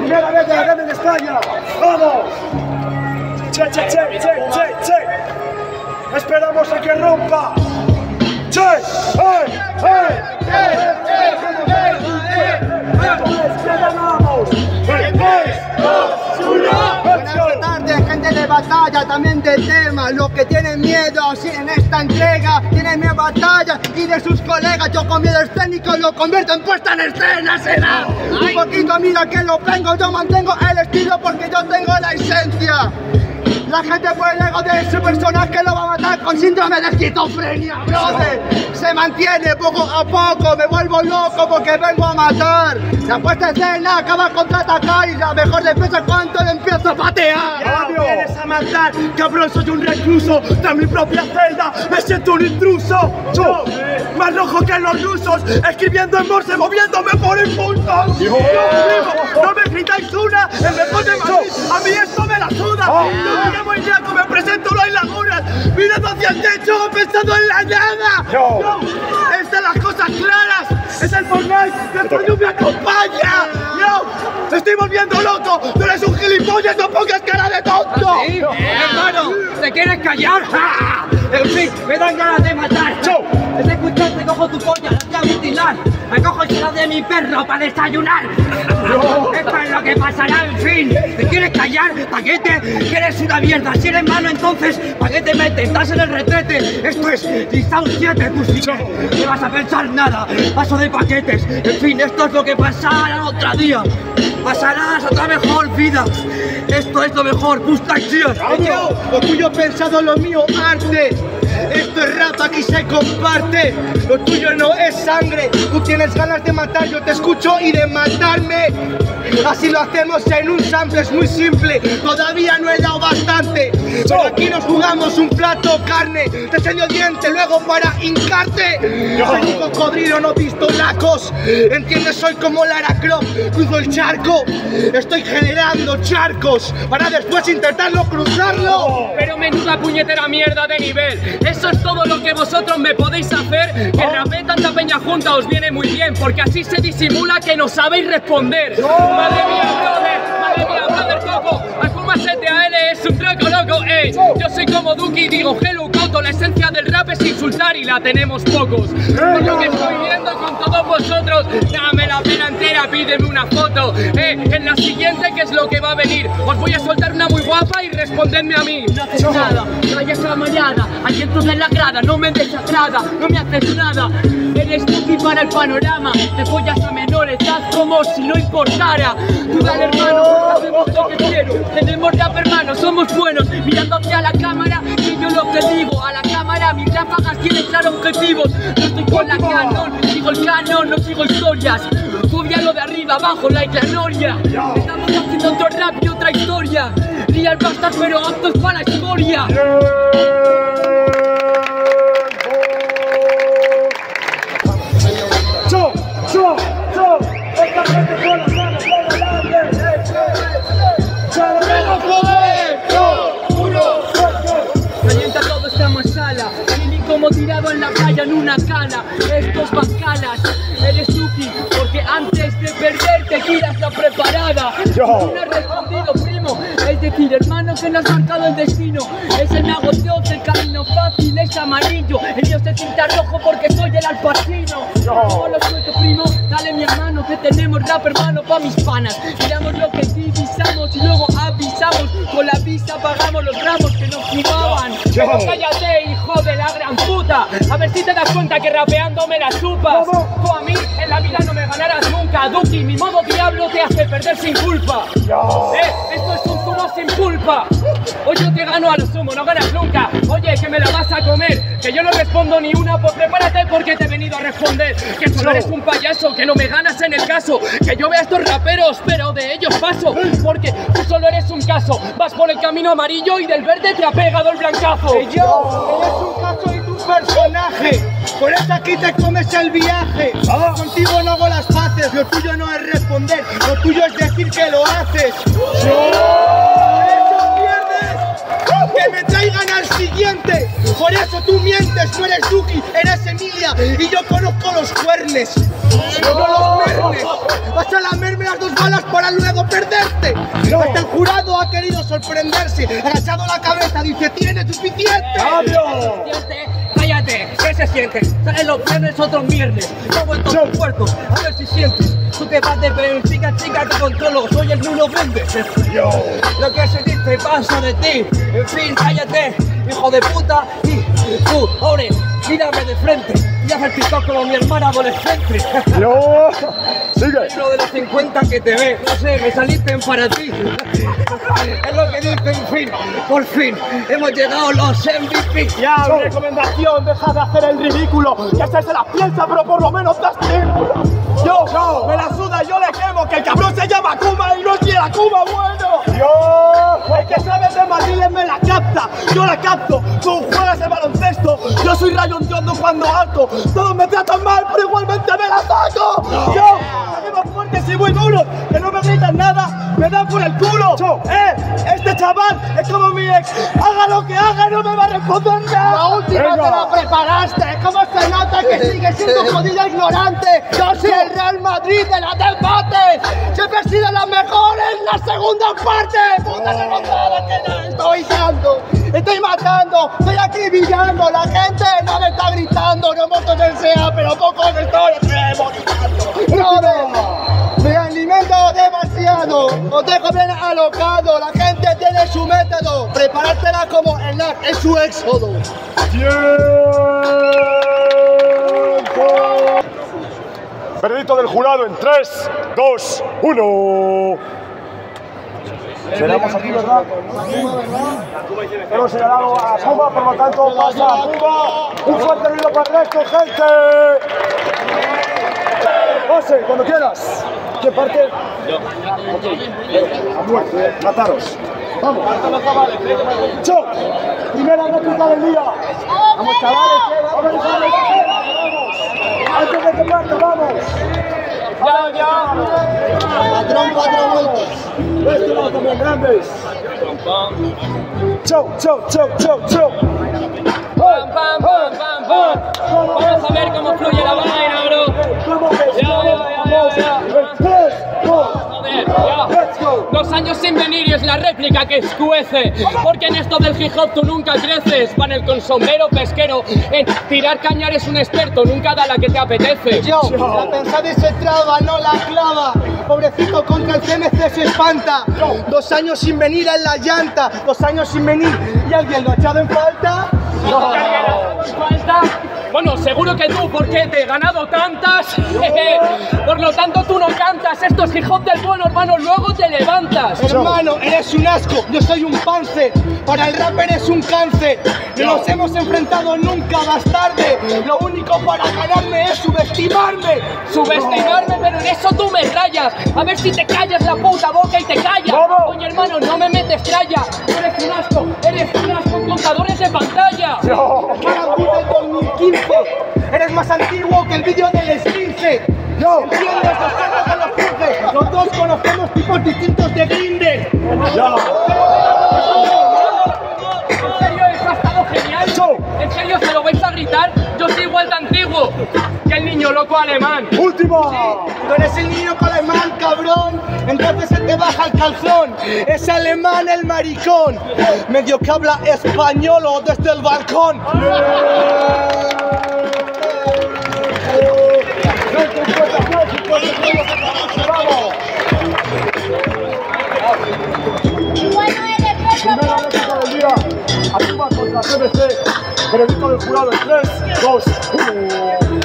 primera vez de la Grande de España. ¡Vamos! ¡Che! Esperamos a que rompa. ¡Che! Buenas tardes, gente de batalla, también de tema. Los que tienen miedo en esta entrega tienen miedo a batalla y de sus colegas. Yo con miedo escénico lo convierto en puesta en escena, será. Un poquito mira que lo tengo, yo mantengo el estilo porque yo tengo la esencia. La gente por el ego de ese personaje lo va a matar con síndrome de esquizofrenia, brother. Se mantiene poco a poco, me vuelvo loco porque vengo a matar. La puesta en escena acaba contraatacar y la mejor defensa es cuando le empiezo a patear. Ya vienes a matar, cabrón, soy un recluso de mi propia celda, me siento un intruso. Yo, más rojo que los rusos, escribiendo en morse, moviéndome por impulsos. Yo vivo, no me gritáis una, el mejor de Madrid, a mí esto me la suda. Yo me llamo Iñaco, me presento, no hay lagunas, mirando hacia el techo, pensando en la nada. Yo, están las cosas claras, es el Fortnite, que por lluvia acompaña. Yo, estoy volviendo loco, tú eres un gilipollas, no pongas cara de tonto. ¿Sí? Hermano, ¿te quieres callar? ¡Ja! En fin, me dan ganas de matar. Desde escuchar te cojo tu polla, la voy a mutilar. Me cojo el suelo de mi perro para desayunar. Esto es lo que pasará, en fin. ¿Te quieres callar, paquete? Que eres una mierda. Si eres malo, entonces, ¿para qué te metes? Estás en el retrete. Esto es Listao 7, tú sí que no vas a pensar nada. Paso de paquetes. En fin, esto es lo que pasará otro día. Pasarás otra mejor vida. Esto es lo mejor, Busta Cheers. Yo, lo tuyo pensado, lo mío arte. Esto es rap, aquí se comparte. Lo tuyo no es sangre. Tú tienes ganas de matar, yo te escucho y de matarme. Así lo hacemos en un sample, es muy simple. Todavía no he dado bastante, pero aquí nos jugamos un plato carne. Te enseño diente luego para hincarte. Soy un cocodrilo, no pistolacos. ¿Entiendes? Soy como Lara Croft. Cruzo el charco. Estoy generando charcos para después intentarlo cruzarlo. Pero menuda puñetera mierda de nivel. Eso es todo lo que vosotros me podéis hacer. Que rapé tanta peña junta os viene muy bien, porque así se disimula que no sabéis responder. Madre mía, brother Coco. Akuma 7AL es un troco loco, ey. Yo soy como Duki y digo hello Coto. La esencia del rap es insultar y la tenemos pocos. Por lo que estoy viendo con todos vosotros, dame la pena entera, pídeme una foto. En la siguiente, ¿qué es lo que va a venir? Os voy a soltar una muy guapa y respondedme a mí. No haces nada, vayas a la mañana, hay vientos en la grada, no me desagrada, no me haces nada. Eres Duki para el panorama, te follas a menores, estás como si no importara. Tú dale hermano, sabemos lo que quiero, tenemos rap hermano, somos buenos. Mirando hacia la cámara, y yo lo que digo, a la cámara mis ráfagas tienen claros objetivos. No estoy con la canon, sigo el canon, no sigo historias. Fobia lo de arriba, abajo, like la noria. Estamos haciendo otro rap y otra historia. Real bastards, pero aptos para la historia. Esta gente con las manos por delante. ¡Menos poder! Calienta todo, estamos en sala. Feeling como tirado en la playa en una cala. Estos bacalas, eres Duki, porque antes de perder te tiras la preparada. Tú no has respondido, primo. Es decir, hermano, que no has marcado el destino. Es el mago Dios, el camino fácil es amarillo. El Dios se tinta rojo porque soy el alpacino. No lo suelto, primo, dale mi hermano, que tenemos rap hermano pa' mis panas. Miramos lo que divisamos y luego avisamos. Con la visa pagamos los ramos que nos fumaban. Pero cállate, hijo de la gran puta. A ver si te das cuenta que rapeando me la chupas. Tú a mí en la vida no me ganarás nunca. Duki, mi modo diablo te hace perder sin culpa. Esto es un zumo sin culpa. Hoy yo te gano a lo sumo, no ganas nunca. Oye, que me la vas a comer, que yo no respondo ni una, pues prepárate porque te he venido a responder. Que solo eres un payaso, que no me ganas en el caso. Que yo vea a estos raperos, pero de ellos paso. Porque tú solo eres un caso. Vas por el camino amarillo y del verde te ha pegado el blancazo. Y yo, eres un caso y tu personaje. Por eso aquí te comes el viaje. Contigo no hago las paces. Lo tuyo no es responder, lo tuyo es decir que lo haces. Por eso pierdes. Que me traigan al siguiente. Por eso tú mientes, no eres Duki, eres Emilia. Y yo conozco los cuernes, no los mernes. Vas a lamerme las 2 balas para luego perderte. Hasta el jurado ha querido sorprenderse. Agachado la cabeza, dice, tiene suficiente. Cállate, ¿qué se siente? Salen los viernes, otros viernes. No he vuelto a tus puertos, a ver si sientes. Tú te vas de Benfica, chica, te controlo. Soy el Nuno Mendes. Lo que se dice pasa de ti. En fin, cállate, hijo de puta. Y tú, ahora, mírame de frente. Y haz el TikTok como mi hermana adolescente. Sigue. Uno de los 50 que te ve, no sé, me saliste para ti. Es lo que dice, en fin, por fin, hemos llegado los MVP. Ya, recomendación, deja de hacer el ridículo. Que ese se las piensa, pero por lo menos da estímulo. Yo, me la suda, yo le quemo. Que el cabrón se llama Kuma y no quiere a Kuma bueno. El que sabe de Madrid me la capta. Yo la capto, tú juegas el baloncesto. Yo soy Rayon Yondo cuando alto. Todos me tratan mal, pero igualmente me la saco. Yo, más fuerte si muy duro. Que no me gritan nada, me dan por el culo. Este chaval es como mi ex. Haga lo que haga, no me va a responder nada. La última te la preparaste. ¿Cómo se nota que sigues siendo jodida ignorante? Yo soy el Real Madrid de las debates. Siempre he sido la mejor en la segunda parte. Puta remontada que no estoy dando. Estoy matando, estoy acribillando. La gente no me está gritando. No monto en SEA, pero poco me estoy emocionando. Me alimento demasiado, os dejo bien alocado. La gente tiene su método. Preparártela como el NAC es su éxodo. Veredicto del jurado en 3, 2, 1. Señalamos aquí, ¿verdad? Hemos señalado a Kuma, por lo tanto pasa a Kuma. Un fuerte ruido para el resto, gente. Pase, cuando quieras. ¿Qué parte? Yo. A muerte, mataros. Vamos. Chau. Primera réplica del día. Vamos, chavales. Vamos. Antes de que parta, vamos. Ya. Patrón, 4 vueltas. Este lado también, grandes. Chau. Pam, pam, pam, pam, pam. Vamos a ver cómo fluye la vaina, bro. Ya. Joder, ya. 2 años sin venir y es la réplica que escuece. Porque en esto del hip hop tú nunca creces. Panel con sombrero pesquero. En tirar cañar es un experto, nunca da la que te apetece. Yo, la pensada y se traba, no la clava. Pobrecito contra el CMC se espanta. 2 años sin venir en la llanta. 2 años sin venir y alguien lo ha echado en falta. ¿Falta? Bueno, seguro que tú, porque te he ganado tantas. Por lo tanto, tú no cantas. Esto es hip hop del bueno, hermano. Luego te levantas. Hermano, eres un asco. Yo soy un panzer. Para el rap eres un cáncer. No nos hemos enfrentado nunca, bastarde. Lo único para ganarme es subestimarme. Subestimarme, pero en eso tú me rayas. A ver si te callas la puta boca y te callas. Oye, hermano, no me metes tralla. Tú eres un asco con contadores de pantalla. Para puta el 2015. Eres más antiguo que el vídeo del esquince. ¿Entiendes? Los caras de los 15. Los dos conocemos tipos distintos de Grindr. ¿En serio? Eso ha estado genial. ¿En serio se lo vais a gritar? Yo soy igual de antiguo que el niño loco alemán. ¡Última! Sí, tú eres el niño con alemán, cabrón. Entonces se te baja el calzón. Es alemán el maricón. Medio que habla español o desde el balcón. Aquí va contra CBC, veredicto del jurado en 3, 2, 1.